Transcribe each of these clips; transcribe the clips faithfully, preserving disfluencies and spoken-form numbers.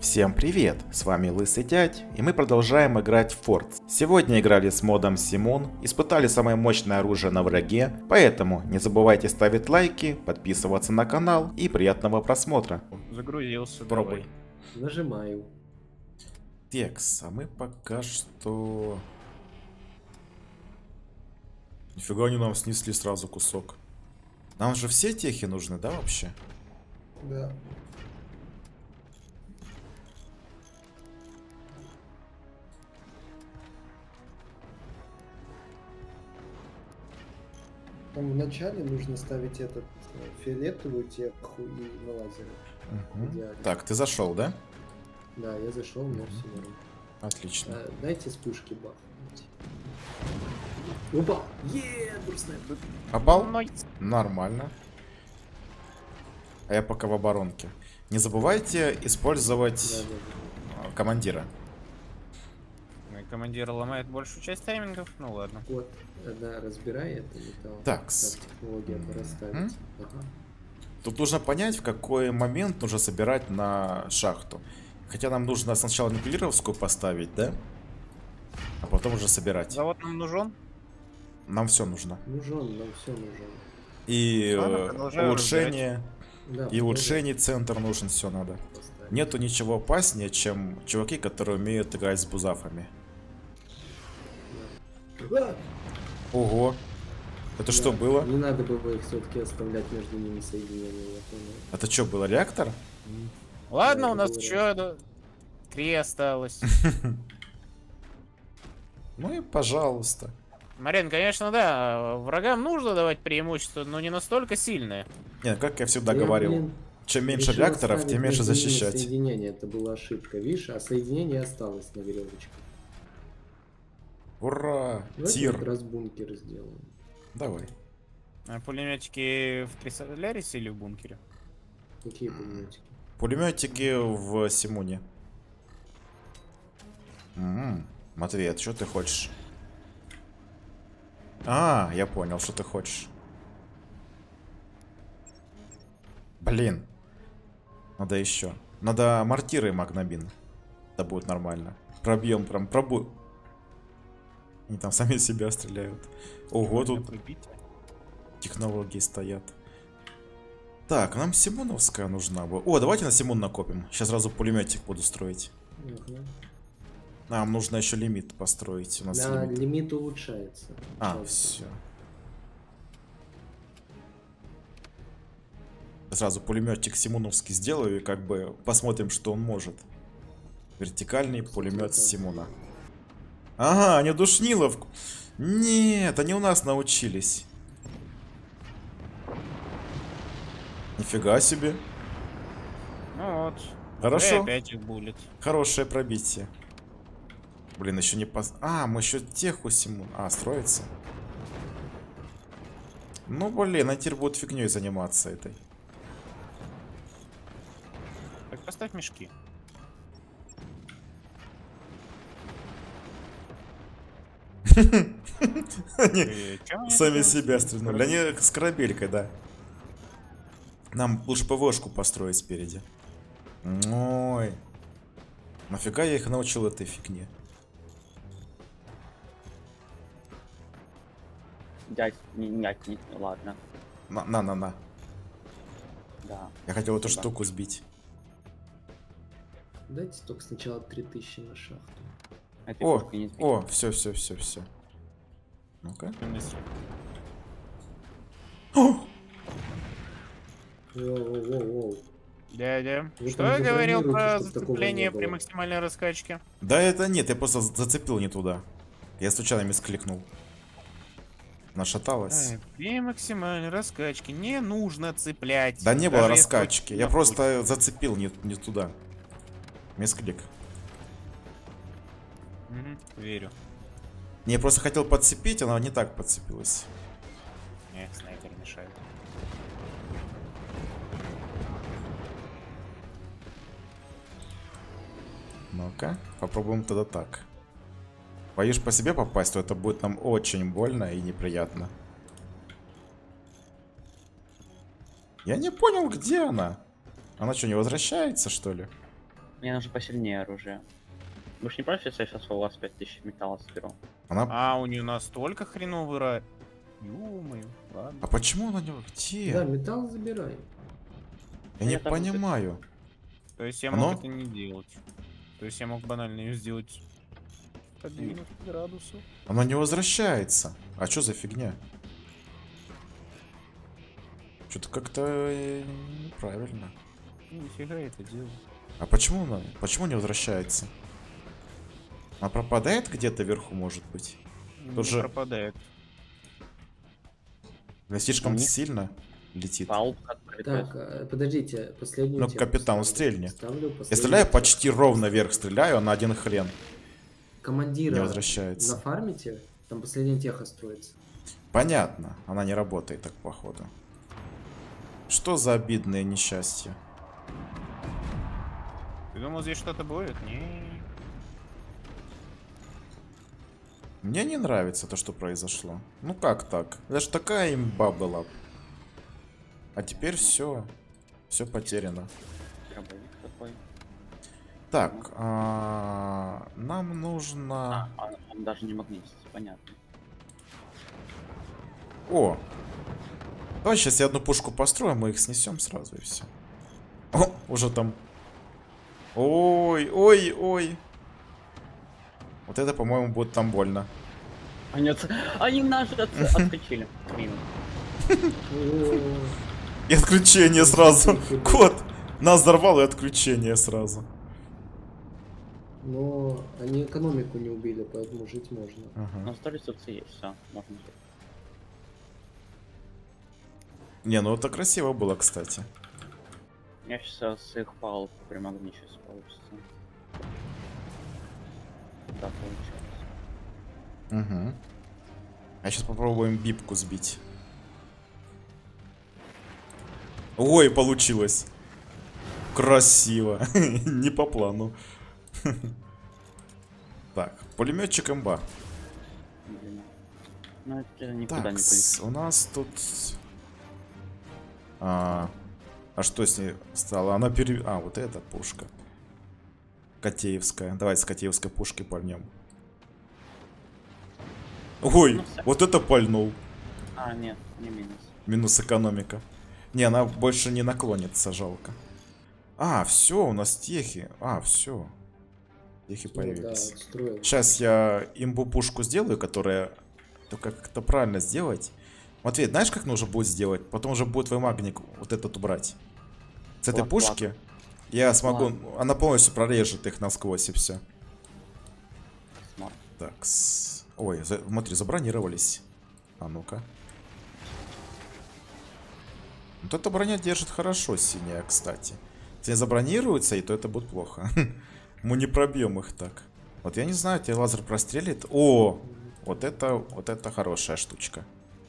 Всем привет, с вами Лысый Дядь, и мы продолжаем играть в Forts. Сегодня играли с модом Симон, испытали самое мощное оружие на враге, поэтому не забывайте ставить лайки, подписываться на канал и приятного просмотра. Загрузился, Пробуй. давай. Нажимаю. Текс, а мы пока что... Нифига они нам снесли сразу кусок. Нам же все техи нужны, да, вообще? Да. Там вначале нужно ставить этот э, фиолетовую теху и на лазеры. Угу. Так, ты зашел, да? Да, я зашел, у меня Угу. все норм. Отлично. А, дайте с пушки бахнуть. Опа! Еее, дурснайпер. Попал? Нормально. А я пока в оборонке. Не забывайте использовать Да, да, да. командира. Мой командир ломает большую часть таймингов, ну ладно. Вот, да, разбирай это металл. Такс. Как технология расставить. Ага. Тут нужно понять, в какой момент нужно собирать на шахту. Хотя нам нужно сначала никелировскую поставить, да? А потом уже собирать. Завод нам нужен? Нам все нужно. Нужен, нам все нужен. И Ладно, э, продолжаю улучшение. Да, И улучшений центр нужен, все надо. поставить. Нету ничего опаснее, чем чуваки, которые умеют играть с бузафами. Да. Ого. Это Да. что было? Не надо было их все-таки оставлять между ними соединения, я понял. Это что было, реактор? Ладно, Да, у нас это еще три осталось. Ну и пожалуйста. Марин, конечно, да, врагам нужно давать преимущество, но не настолько сильное. Не, как я всегда Я, говорил, блин, чем меньше решил реакторов, оставить тем меньше между ними защищать. Соединение, это была ошибка, видишь, а соединение осталось на веревочке. Ура! Давайте Тир. как раз бункер сделаем. Давай. А пулеметики в Трисолярисе или в бункере? Какие пулеметики? Пулеметики в Симоне. М-м, Матвей, а что ты хочешь? А, я понял, что ты хочешь. Блин. Надо еще. Надо мортиры и магнобин. Да будет нормально. Пробьем, прям пробу. Они там сами себя стреляют. Ого, тут технологии стоят. Так, нам Симоновская нужна была. О, давайте на Симон накопим. Сейчас сразу пулеметик буду строить. Ага. Нам нужно еще лимит построить. У нас Да, лимит. лимит улучшается. А, Сейчас. все. Сразу пулеметчик Симоновский сделаю и как бы посмотрим, что он может. Вертикальный пулемет Симона. Ага, они душнилов. Нет, они у нас научились. Нифига себе. Ну вот. Хорошо. И опять их булит. Хорошее пробитие. Блин, еще не пос... А, мы еще теху Симон. А, строится. Ну, блин, они теперь будут фигней заниматься этой. Так поставь мешки. Они И чем они сами это себя делают? стрельнули. Они с корабелькой, да. Нам лучше ПВшку построить спереди. Ой. Нафига я их научил этой фигне? Дядь, не, нет, не, ладно, На-на-на-на. да. Я хотел эту Спасибо. штуку сбить. Дайте только сначала три тысячи на шахту. Этой О, пушкой не сбить. о, все, все, все, все. Ну-ка. Воу-воу-воу. Дядя, Вы что там я говорил забронируйте, про чтоб такого зацепление не при было. максимальной раскачке? Да это нет, я просто за- зацепил не туда. Я случайно мискликнул. Нашаталась. Ай, при максимальной раскачке не нужно цеплять. Да не было Даже если раскачки. очень Я на просто зацепил не, не туда. Мисклик. путь. Мгм, верю. Не, я просто хотел подцепить, она не так подцепилась. Не, снайпер мешает. Ну-ка, попробуем тогда так. Боюсь по себе попасть, то это будет нам очень больно и неприятно. Я не понял, где она. Она что, не возвращается, что ли? Мне нужно посильнее оружие. Вы ж не против, если я сейчас у вас пять тысяч металла соберу? Она... А, у нее настолько хреновый рай. Ё-моё, ладно. А почему она не... Где? Да, металл забирай. Я не Я там- понимаю. То есть я Оно? мог это не делать. То есть я мог банально ее сделать под девяносто градусов. Она не возвращается. А что за фигня? Что-то как-то э, неправильно. Нифига это делал. А почему она? Почему не возвращается? Она пропадает где-то вверху, может быть? Не Тут же- пропадает. Или слишком Нет. сильно летит? Паук открыт. Так, э, подождите, последнюю Ну, теху капитан, ставлю. стрельни. Ставлю Я последнюю стреляю теху. почти ровно вверх, стреляю, а на один хрен Командира не возвращается. нафармите, там последняя теха строится. Понятно, она не работает так, походу. Что за обидное несчастье? Ты думал, здесь что-то будет? Не. Мне не нравится то, что произошло. Ну как так? Это ж такая имба была. А теперь все. Все потеряно. Дробовик такой. Так, а, нам нужно... А, он даже не магнитится, понятно. О! Давай сейчас я одну пушку построю, мы их снесем сразу и все. О, уже там... Ой, ой, ой. Вот это, по-моему, будет там больно. Они, отс- они нас от- отскочили. Блин. О, И отключение сразу. Кот! Нас взорвал и отключение сразу. Но они экономику не убили, поэтому жить можно. Ага. Но сто ресурсов есть, все, можно жить. Не, ну это красиво было, кстати. Я сейчас с их палок примагничусь, получится. Да, получается. Угу. А сейчас попробуем бипку сбить. Ой, получилось. Красиво. Не по плану. Так, пулеметчик имба. Блин. Ну это никуда Так, не с- полетит. у нас тут... А, а что с ней стало? Она пере... А, вот эта пушка. Котеевская. Давай с котеевской пушки пальнем. Ой, Ну, всё. вот это пальнул. А, нет, не минус. Минус экономика. Не, она больше не наклонится, жалко. А, все, у нас техи. А, все. Техи Ну, да, появились. отстроил. Сейчас я имбу пушку сделаю, которая... Только как это правильно сделать? Матвей, знаешь, как нужно будет сделать? Потом уже будет твой магник вот этот убрать. С этой Лак, пушки я смогу... Лак. Она полностью прорежет их насквозь и все. Смарт. Так, с... Ой, за... смотри, забронировались. А ну-ка. Вот эта броня держит хорошо, синяя, кстати. Если забронируются, и то это будет плохо. Мы не пробьем их так. Вот я не знаю, тебе лазер прострелит. О, вот это, вот это хорошая штучка.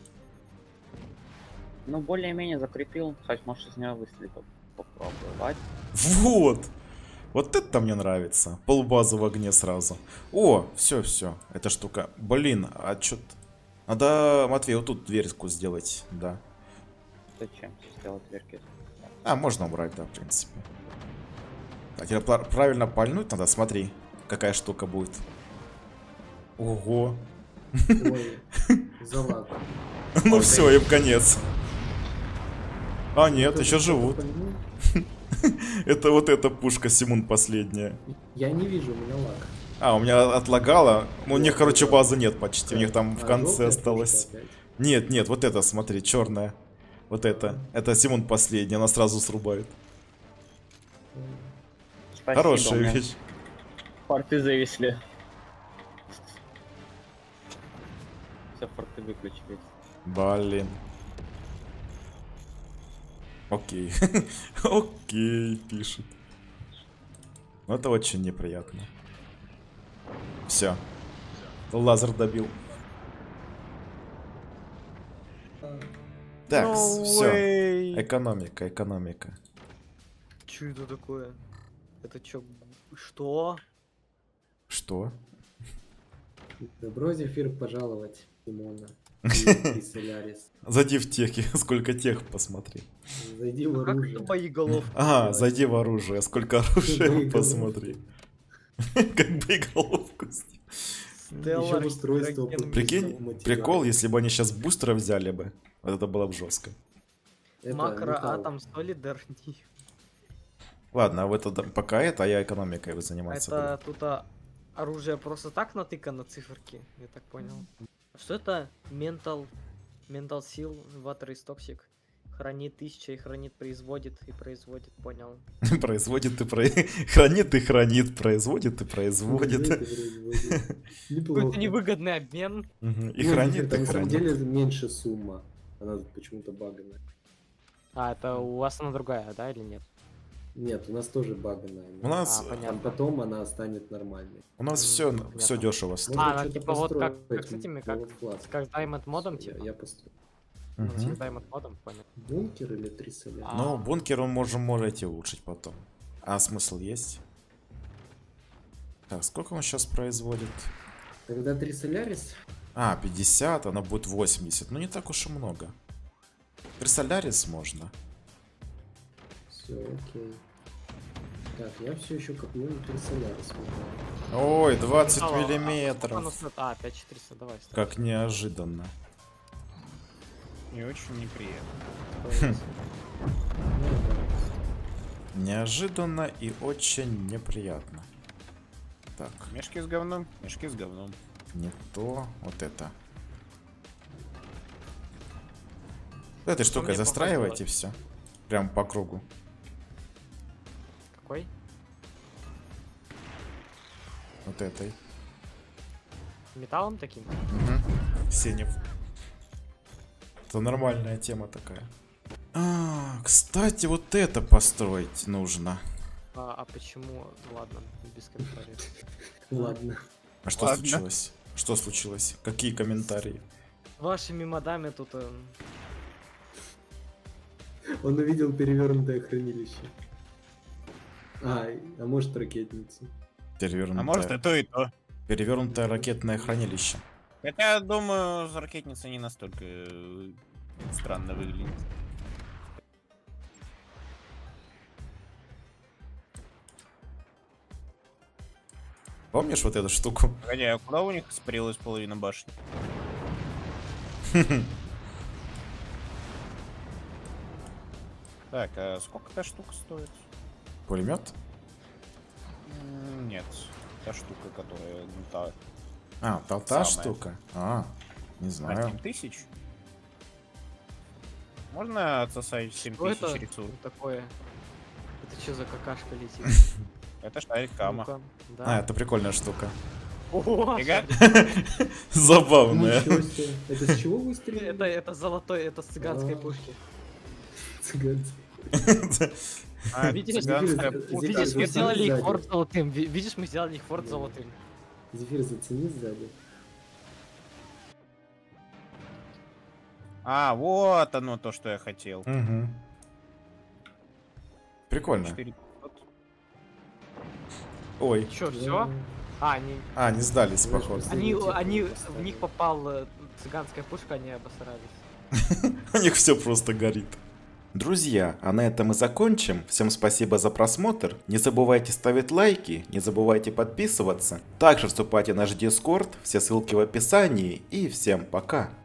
Ну, более-менее закрепил. Хоть, может, из него выстрелить поп- попробовать. Вот. Вот это мне нравится. Полбазы в огне сразу. О, все, все. Эта штука. Блин, а чё... Надо, Матвей, вот тут дверьку сделать, да. Зачем сделать дверки? А, можно убрать, да, в принципе. Так, теперь пла- правильно пальнуть надо, смотри, какая штука будет. Ого. Ой, залаг. Ну все, им конец. А, нет, Кто-то еще что-то живут. пальнул? Это вот эта пушка Симун последняя. Я не вижу, у меня лаг. А, у меня отлагало. Ну, у них, короче, базы нет почти. У них там в А, конце желтая осталось. пушка опять. Нет, нет, вот это, смотри, черная. Вот это. Это Симун последняя, она сразу срубает. Спасибо, Хорошая у меня вещь. Порты зависли. Все, порты выключились. Блин. Окей. Окей, пишет. Ну, это очень неприятно. Все. Лазер добил. Так, No все. way. Экономика, экономика. Чё это такое? Это чё? Что? Что? Добро, Зефир, пожаловать, Тимона. И Солярис. Зайди в техи, сколько тех посмотри. Зайди в Как оружие. это боеголовка? Ага, зайди в оружие, сколько оружия Боеголовка. посмотри. Как боеголовку сделать. Стеллар, Еще в устройство Кракен, Прикинь, материал. прикол, если бы они сейчас бустера взяли бы. Вот это было бы жестко. Это Макро, металл. атом, солидер. Ладно, а вы тогда пока это, а я экономикой вы заниматься буду. Это тут а, оружие просто так натыкано циферки, я так понял. Что это? Ментал, Ментал сил, Water is Toxic. Хранит тысяча и хранит, производит и производит, понял. Производит и про... хранит и хранит, производит и производит. Производит. Неплохо. Какой-то невыгодный обмен. Мгм, И Ну, хранит, это и на самом хранит. деле меньше сумма. Она почему-то баганная. А, это у вас она другая, да, или нет? Нет, у нас тоже баганная. У нас, А, А понятно. потом она станет нормальной. у нас М, все, понятно. все дешево стоит. А, Можно ну, что-то типа вот как- построить, как с этими, как- World Class. Как с Diamond модом, Всё, типа? Я построю. Ну, Мгм. с Diamond модом, понял. Бункер или три соляра? А. Ну, бункер он можем можете улучшить потом. А смысл есть? Так, сколько он сейчас производит? Тогда три солярис. А, пятьдесят, она будет восемьдесят. Ну не так уж и много. При Солярис можно. Все, окей. Так, я все еще коплю на три солярис. Ой, двадцать Металла, а, а, миллиметров. ну, стоит- А, пять тысяч четыреста, давай. ставь. Как неожиданно. Не очень неприятно. Стоит. Неожиданно и очень неприятно. Так, Мешки с говном, мешки с говном. не то. Вот это. Этой штукой мне застраивайте все. Прям по кругу. Какой? Вот этой. Металлом таким? Угу. Синев. Это нормальная тема такая. А, кстати, вот это построить нужно. А, а почему? Ладно, без комментариев. Ладно. А что Ладно. случилось? Что случилось? Какие комментарии? Вашими модами тут... э, Он увидел перевернутое хранилище. А, а может ракетницу. Перевернутое, А может и то, и то. перевернутое ракетное хранилище. Хотя, я думаю, с ракетницей не настолько э, странно выглядит. Помнишь вот эту штуку? Погоди, а куда у них испарилась половина башни? Так, а сколько та штука стоит? Пулемет? М, Нет, та штука, которая ну, та, А, та, та Самая. штука. А, не а, знаю. семь тысяч? Можно отсосать семь Что тысяч это рисунок? такое? Это что за какашка летит? Это шарик Кама. Ну-ка, А, да. это прикольная штука. О, Фига. Забавная. Ничего себе. Это с чего выстрелили? это, это золотой, это с цыганской А. пушки. Цыганцы. А, Видишь, цыганская Зефир, пушка. Видишь, мы Зефир, сделали их сзади. форт золотым. Ви- Видишь, мы сделали их форт Да. золотым. Зефир, зацени сзади. А, вот оно то, что я хотел. Мгм. Прикольно. четыре пятьсот. Ой. Чё, все? А, они, А, не сдались, Давай походу. просто- они, Типа, они, в поставили. них попал э, цыганская пушка, они обосрались. У них все просто горит. Друзья, а на этом мы закончим. Всем спасибо за просмотр. Не забывайте ставить лайки, не забывайте подписываться. Также вступайте в наш Дискорд, все ссылки в описании. И всем пока.